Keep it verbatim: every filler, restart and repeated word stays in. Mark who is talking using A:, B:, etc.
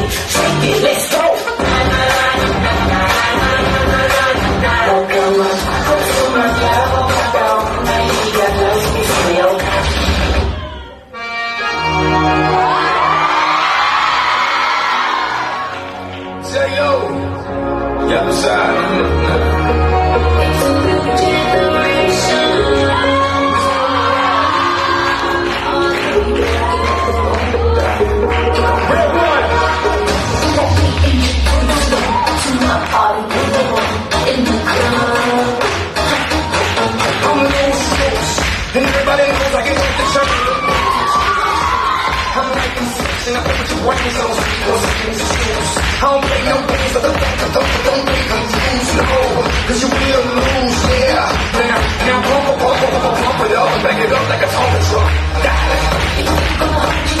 A: Shake it, let's go.
B: Say yo, the other side.
A: It's a new generation.
B: Red one.
A: Let me introduce you to my party people in the club.
B: I'm a little switch, and everybody knows I can work the church. I'm making switch, and I put your brains on those skills. I don't play no games, but the fact that don't, don't be confused, no. Cause you will lose, yeah. Now, now pump, pump, pump, pump, pump it up and back it up like a Tonka truck. Got it.